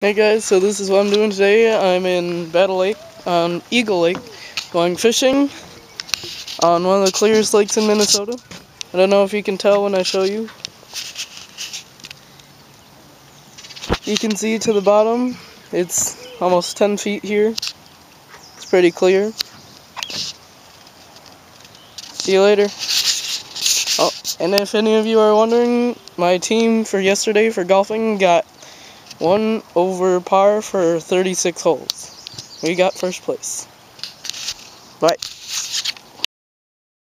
Hey guys, so this is what I'm doing today. I'm in Battle Lake, on Eagle Lake, going fishing on one of the clearest lakes in Minnesota. I don't know if you can tell when I show you. You can see to the bottom, it's almost 10 feet here. It's pretty clear. See you later. Oh, and if any of you are wondering, my team for yesterday for golfing got 1 over par for 36 holes. We got first place. Bye.